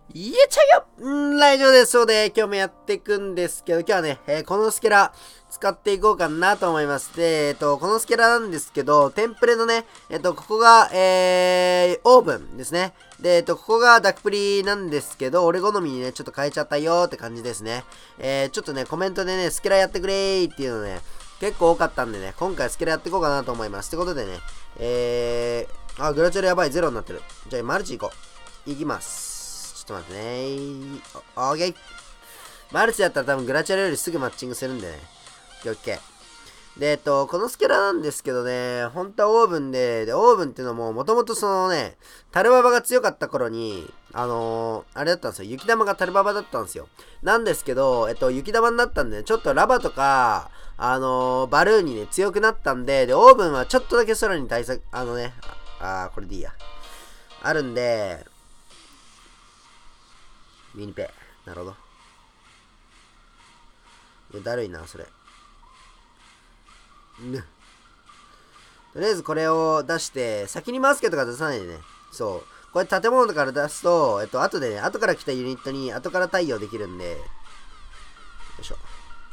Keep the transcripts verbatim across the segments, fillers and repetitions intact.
言えちゃうよんラジオです。そうで、今日もやっていくんですけど、今日はね、えーこのスケラ使っていこうかなと思います。で、えっと、このスケラなんですけど、テンプレのね、えっと、ここが、えー、オーブンですね。で、えっと、ここがダックプリなんですけど、俺好みにね、ちょっと変えちゃったよーって感じですね。えー、ちょっとね、コメントでね、スケラやってくれーっていうのね、結構多かったんでね、今回スケラやっていこうかなと思います。ってことでね、えー、あ、グラチュアルやばい、ゼロになってる。じゃあ、マルチ行こう。行きます。ちょっと待ってねオッケー。マルチだったら多分グラチャルよりすぐマッチングするんでね。オッケー。で、えっと、このスケラなんですけどね、本当はオーブンで、で、オーブンっていうのも、もともとそのね、タルババが強かった頃に、あのー、あれだったんですよ。雪玉がタルババだったんですよ。なんですけど、えっと、雪玉になったんで、ね、ちょっとラバとか、あのー、バルーンにね、強くなったんで、で、オーブンはちょっとだけ空に対策、あのね、ああ、これでいいや。あるんで、ミニペ。なるほど。いや、だるいな、それ。ぬ。とりあえずこれを出して、先にマスケとか出さないでね。そう。これ建物とかから出すと、えっと、後でね、後から来たユニットに後から対応できるんで、よいしょ。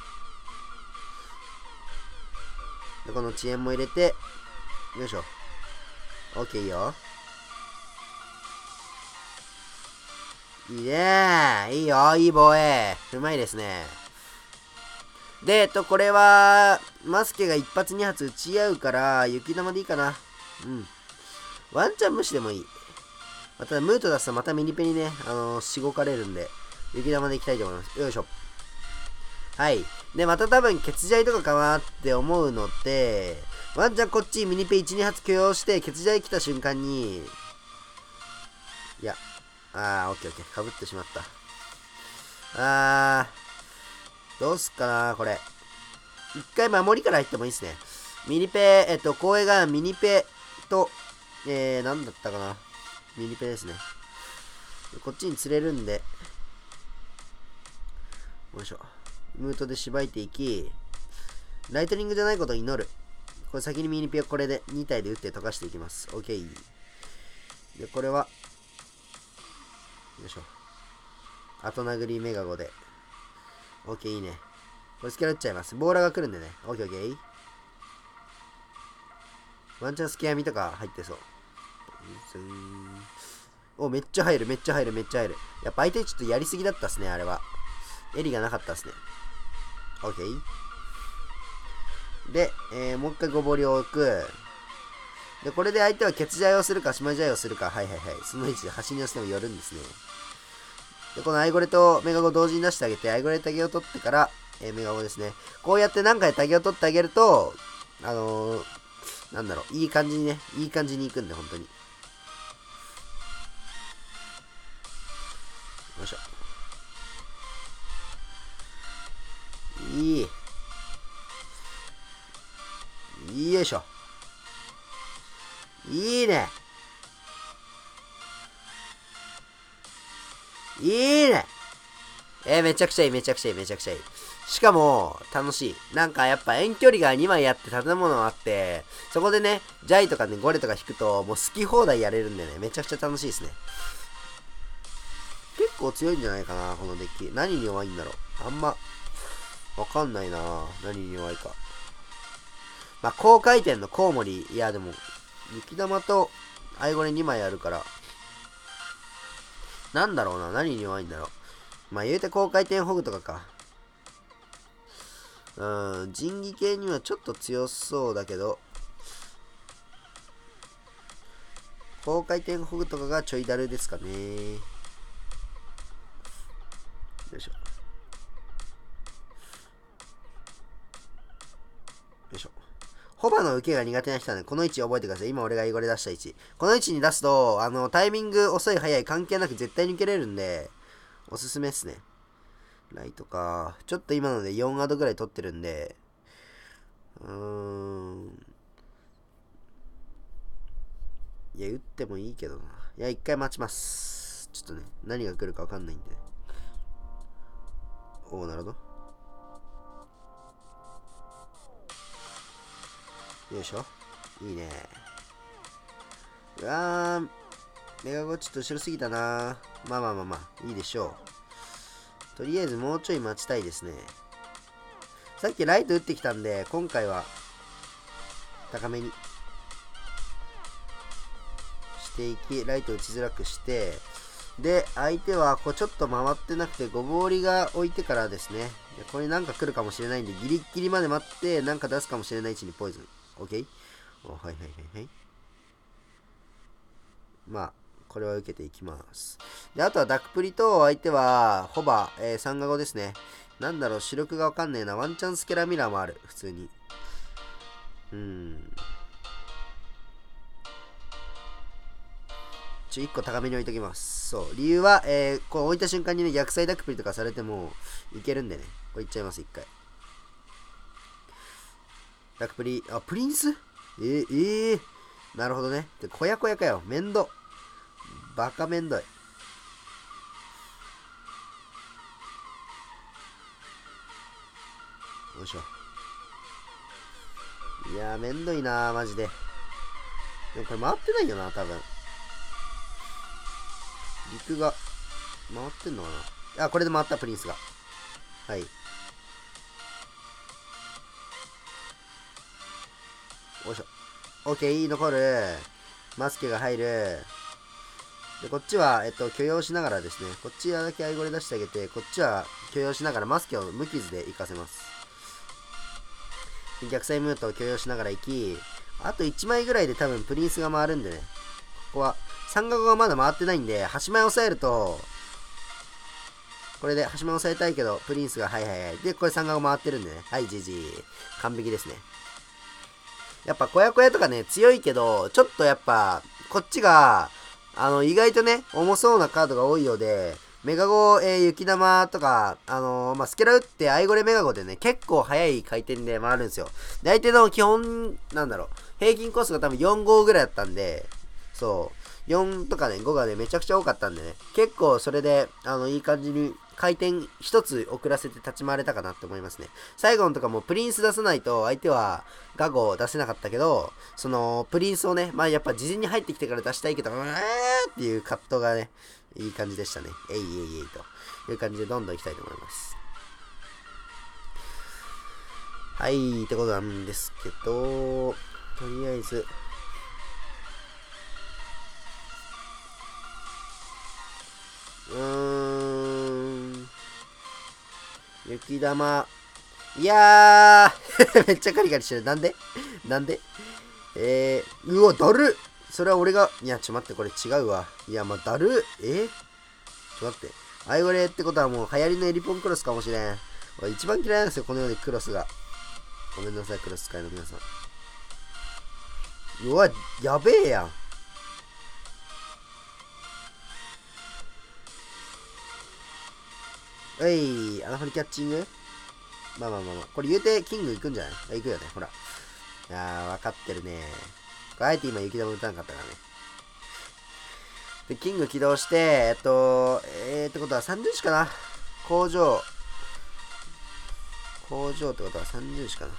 で、この遅延も入れて、よいしょ。OK いいよ。いいねー。いいよ。いい防衛。うまいですね。で、えっと、これは、マスケが一発二発撃ち合うから、雪玉でいいかな。うん。ワンチャン無視でもいい。まただ、ムート出すとまたミニペにね、あのー、しごかれるんで、雪玉でいきたいと思います。よいしょ。はい。で、また多分、欠場とかかなって思うので、ワンチャンこっちミニペいち、に発許容して、欠場来た瞬間に、いや、あー、オッケーオッケー。かぶってしまった。あー、どうすっかなこれ。一回守りから入ってもいいっすね。ミニペ、えっと、公営がミニペと、えー、なんだったかな。ミニペですね。こっちに釣れるんで、よいしょ。ムートでしばいていき、ライトニングじゃないことを祈る。これ先にミニペをこれでに体で打って溶かしていきます。OK。で、これは、よいしょ。後殴りメガゴで。OK、いいね。これスキャラ打っちゃいます。ボーラーが来るんでね。OK、OK。ワンチャンスキャミとか入ってそう。お、めっちゃ入る、めっちゃ入る、めっちゃ入る。やっぱ相手ちょっとやりすぎだったっすね、あれは。エリがなかったっすね。OK。で、えー、もう一回ごぼりを置く。で、これで相手はケツジャイをするか、シマジャイをするか。はいはいはい。その位置で端に寄せても寄るんですね。で、このアイゴレとメガゴ同時に出してあげて、アイゴレタゲを取ってから、えー、メガゴですね。こうやって何回タゲを取ってあげると、あのー、なんだろう、いい感じにね、いい感じにいくんで、本当に。よいしょ。いい。よいしょ。いいね。いいね。えー、めちゃくちゃいい、めちゃくちゃいい、めちゃくちゃいい。しかも、楽しい。なんかやっぱ遠距離がにまいあって建物あって、そこでね、ジャイとかね、ゴレとか引くと、もう好き放題やれるんでね、めちゃくちゃ楽しいですね。結構強いんじゃないかな、このデッキ。何に弱いんだろう。あんま、わかんないな何に弱いか。まあ、高回転のコウモリ。いや、でも、雪玉と、アイゴレにまいあるから、なんだろうな、何に弱いんだろう。まあ、言うて高回転ホグとかか。うん、人技系にはちょっと強そうだけど、高回転ホグとかがちょいだるですかね。よいしょ。よいしょ。ホバの受けが苦手な人はね、この位置覚えてください。今俺がイゴレ出した位置。この位置に出すと、あの、タイミング遅い早い関係なく絶対に受けれるんで、おすすめっすね。ライトか。ちょっと今のでよんアドぐらい取ってるんで、うーん。いや、打ってもいいけどな。いや、一回待ちます。ちょっとね、何が来るかわかんないんで。おお、なるほど。よいしょ。いいね。うわー、 メガゴちょっと後ろすぎたな。まあまあまあまあ、いいでしょう。とりあえずもうちょい待ちたいですね。さっきライト打ってきたんで、今回は高めにしていき、ライト打ちづらくして、で、相手はこうちょっと回ってなくて、ごぼうりが置いてからですね。これなんか来るかもしれないんで、ギリギリまで待って、なんか出すかもしれない位置にポイズン。OK？ お、はいはいはいはい。まあ、これは受けていきます。で、あとはダックプリと相手は、ホバ、えー、さんガゴですね。なんだろう、視力がわかんねえな。ワンチャンスケラミラーもある。普通に。うーん。ちょ、いっこ高めに置いときます。そう。理由は、えー、こう置いた瞬間にね、逆サイダックプリとかされても、いけるんでね。これいっちゃいます、いっかい。ダックプリ、あ、プリンスえー、えー、なるほどね。で、こやこやかよ。めんど。バカめんどい。よいしょ。いやー、めんどいなー、マジで。でもこれ回ってないよな、多分。陸が、回ってんのかな。あ、これで回った、プリンスが。はい。よいしょ。オッケー、残る。マスケが入る。で、こっちは、えっと、許容しながらですね。こっちだけアイゴレ出してあげて、こっちは許容しながらマスケを無傷で行かせます。逆サイムートを許容しながら行き、あといちまいぐらいで多分プリンスが回るんでね。ここは、さんガゴがまだ回ってないんで、端前押さえると、これで端前押さえたいけど、プリンスが、はいはいはい。で、これさんガゴ回ってるんでね。はい、ジジイ。完璧ですね。やっぱ、小屋小屋とかね、強いけど、ちょっとやっぱ、こっちが、あの、意外とね、重そうなカードが多いようで、メガゴ、えー、雪玉とか、あのー、まあ、スケラ打ってアイゴレメガゴでね、結構速い回転で回るんですよ。で、相手の基本、なんだろう、平均コースが多分よん号ぐらいだったんで、そう、よんとかね、ごがね、めちゃくちゃ多かったんでね、結構それで、あの、いい感じに、回転一つ遅らせて立ち回れたかなって思いますね。最後のとかもプリンス出さないと相手はガゴを出せなかったけど、そのプリンスをね、まあやっぱ事前に入ってきてから出したいけど、うーっていう葛藤がね、いい感じでしたね。えいえいえいという感じでどんどんいきたいと思います。はい、ってことなんですけど、とりあえず、うーん、雪玉、いやーめっちゃカリカリしてる。なんでなんでえー、うわ、だるそれは俺が、いや、ちょ待って、これ違うわ。いや、まあ、だるえー、ちょ待って。アイゴレってことはもう流行りのエリポンクロスかもしれん。俺一番嫌いなんですよ、このようにクロスが。ごめんなさい、クロス使いの皆さん。うわ、やべえやん。えい、穴掘りキャッチングまあまあまあまあ。これ言うて、キング行くんじゃないあ、行くよね、ほら。あー、わかってるね。これあえて今雪玉打たなかったからね。で、キング起動して、えっと、えーってことはさんじゅうしかな。工場。工場ってことはさんじゅうしかな。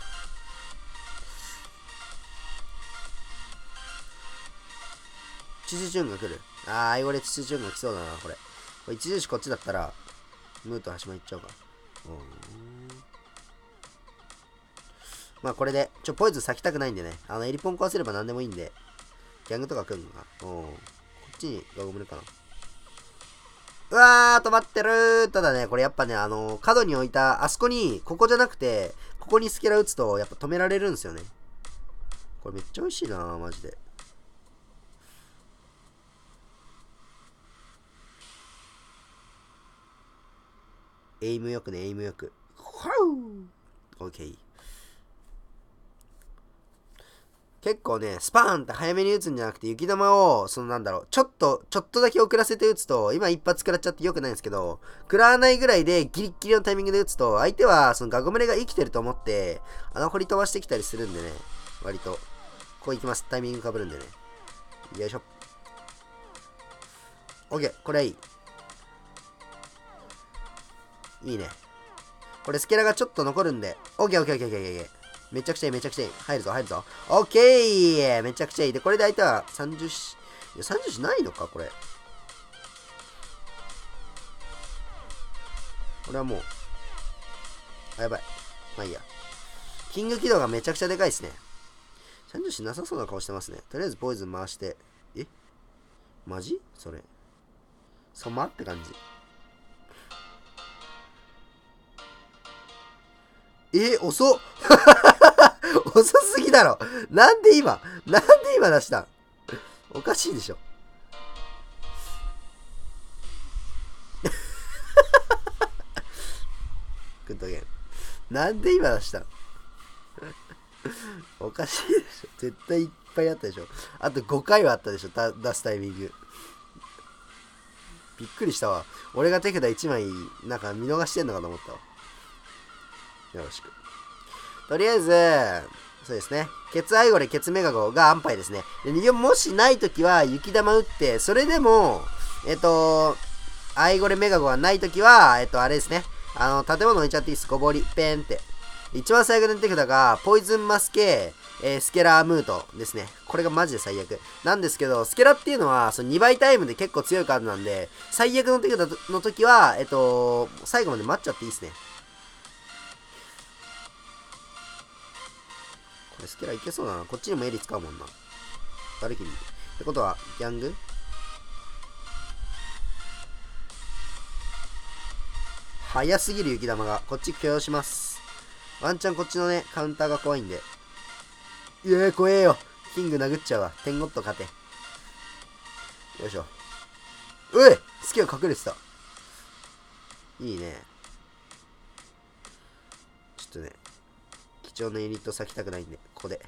チチチューンが来る。あー、アイゴレチチチューンが来そうだな、これ。これ一重視こっちだったら、ムーと端も行っちゃうか。うん。まあこれで、ちょ、ポイズン咲きたくないんでね。あの、エリポン壊せれば何でもいいんで。ギャングとか来るのか。うん。こっちにガゴムるかな。うわー、止まってるー。ただね、これやっぱね、あのー、角に置いた、あそこに、ここじゃなくて、ここにスケラ打つと、やっぱ止められるんですよね。これめっちゃ美味しいなー、マジで。エイムよくね、エイムよく。はう !OK。結構ね、スパーンって早めに打つんじゃなくて、雪玉を、そのなんだろう、ちょっと、ちょっとだけ遅らせて打つと、今一発食らっちゃって良くないんですけど、食らわないぐらいでギリッギリのタイミングで打つと、相手はそのガゴムレが生きてると思って、穴掘り飛ばしてきたりするんでね、割と。こういきます。タイミングかぶるんでね。よいしょ。OK。これはいい。いいね。これスケラがちょっと残るんで。OK、OK、OK、OK、OK。めちゃくちゃいい、めちゃくちゃいい。入るぞ、入るぞ。オッケーめちゃくちゃいい。で、これで相手はさんじゅう、 や、三重視ないのかこれ。これはもう。あ、やばい。まあいいや。キング起動がめちゃくちゃでかいですね。三重視なさそうな顔してますね。とりあえずポイズン回して。えマジそれ。そまって感じ。え、遅っ遅すぎだろ。なんで今なんで今出したんおかしいでしょ。グッドゲーム。なんで今出したんおかしいでしょ。絶対いっぱいあったでしょ。あとごかいはあったでしょ。出すタイミング。びっくりしたわ。俺が手札いちまい、なんか見逃してんのかと思ったわ。よろしく。とりあえず、そうですね。ケツアイゴレ、ケツメガゴが安牌ですね。で、もしないときは雪玉打って、それでも、えっと、アイゴレメガゴがないときは、えっと、あれですね。あの、建物置いちゃっていいです。ごぼり、ペーンって。一番最悪の手札が、ポイズンマスケ、えー、スケラームートですね。これがマジで最悪。なんですけど、スケラっていうのは、そのにばいタイムで結構強いカードなんで、最悪の手札の時は、えっと、最後まで待っちゃっていいですね。これスケラいけそうだな。こっちにもエリ使うもんな。バルキリー。ってことは、ギャング早すぎる雪玉が。こっち許容します。ワンチャンこっちのね、カウンターが怖いんで。いやー、怖えよ。キング殴っちゃうわ。テンゴット勝て。よいしょ。ういスケが隠れてた。いいね。ちょっとね、貴重なユニット割きたくないんで、ここで。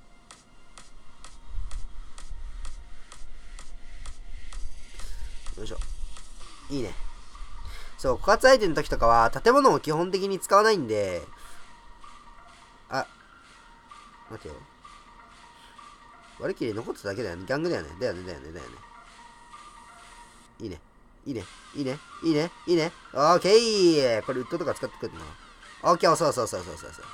よいしょ。いいね。そう、枯渇相手の時とかは、建物を基本的に使わないんで、あ、待てよ。ワルキリー残ってただけだよね。ギャングだよね。だよね、だよね、だよね。いいね。いいね。いいね。いいね。いいね。オーケーこれウッドとか使ってくるな。オーケーそうそうそうそうそうそう。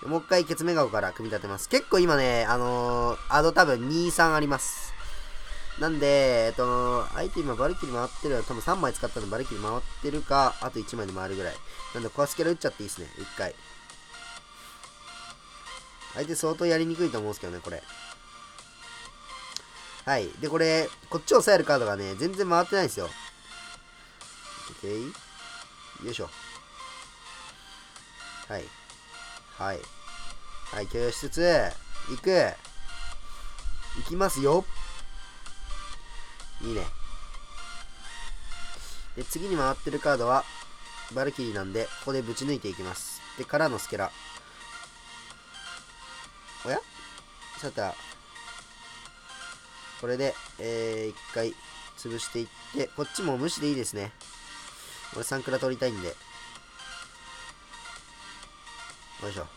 もう一回ケツメガゴから組み立てます。結構今ね、あのー、アド多分に、さんあります。なんで、えっと、相手今バルキリー回ってる多分さんまい使ったのでバルキリー回ってるか、あといちまいで回るぐらい。なんで、コアスケラ打っちゃっていいですね。いっかい。相手相当やりにくいと思うんですけどね、これ。はい。で、これ、こっちを抑えるカードがね、全然回ってないんですよ。OK。よいしょ。はい。はい。はい、許容しつつ、行く。行きますよ。いいね。で、次に回ってるカードは、バルキリーなんで、ここでぶち抜いていきます。で、からのスケラ。おやさて、これで、えー、一回潰していって、こっちも無視でいいですね。俺さんクラ取りたいんで。よいしょ。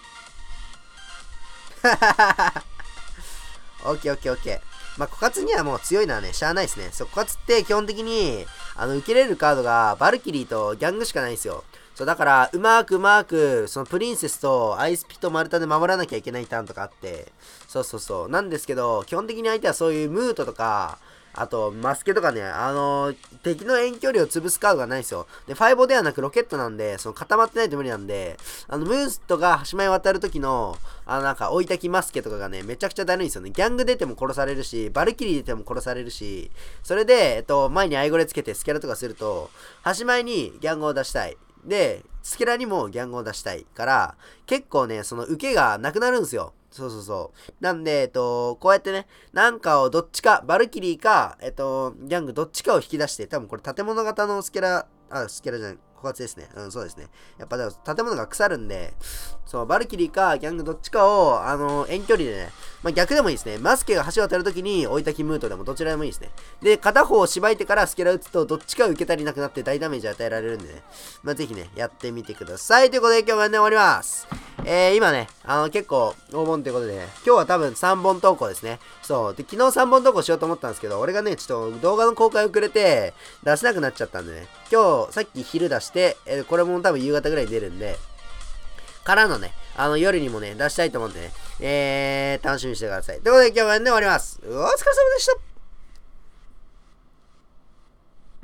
オッケーオッケーオッケー。まあ、枯渇にはもう強いのはね、しゃあないですね。そう、枯渇って基本的に、あの、受けれるカードが、バルキリーとギャングしかないんですよ。そう、だから、うまくうまく、そのプリンセスとアイスピとマルタで守らなきゃいけないターンとかあって、そうそうそう。なんですけど、基本的に相手はそういうムートとか、あと、マスケとかね、あのー、敵の遠距離を潰すカードがないんですよ。で、ファイボではなくロケットなんで、その固まってないと無理なんで、あの、ムーストが端前渡る時の、あの、なんか、置いたきマスケとかがね、めちゃくちゃだるいんですよね。ギャング出ても殺されるし、バルキリー出ても殺されるし、それで、えっと、前にアイゴレつけてスキャラとかすると、端前にギャングを出したい。で、スキャラにもギャングを出したいから、結構ね、その受けがなくなるんですよ。そうそうそう。なんで、えっと、こうやってね、なんかをどっちか、バルキリーか、えっと、ギャングどっちかを引き出して、多分これ建物型のスケラ、あ、スケラじゃない、枯渇ですね。うん、そうですね。やっぱ、建物が腐るんで、そう、バルキリーか、ギャングどっちかを、あの、遠距離でね、まあ、逆でもいいですね。マスケが橋渡るときに置いたきムートでもどちらでもいいですね。で、片方をしばいてからスケラ打つと、どっちか受け足りなくなって大ダメージ与えられるんでね。まあ、ぜひね、やってみてください。ということで、今日はね、終わります。えー、今ね、あの、結構、黄金ということでね、今日は多分さんぼん投稿ですね。そう。で、昨日さんぼん投稿しようと思ったんですけど、俺がね、ちょっと動画の公開遅れて、出せなくなっちゃったんでね。今日、さっき昼出して、えー、これも多分夕方ぐらいに出るんで、からのね、あの、夜にもね、出したいと思うんでね、えー、楽しみにしてください。ということで、今日はね、終わります。お疲れ様でした。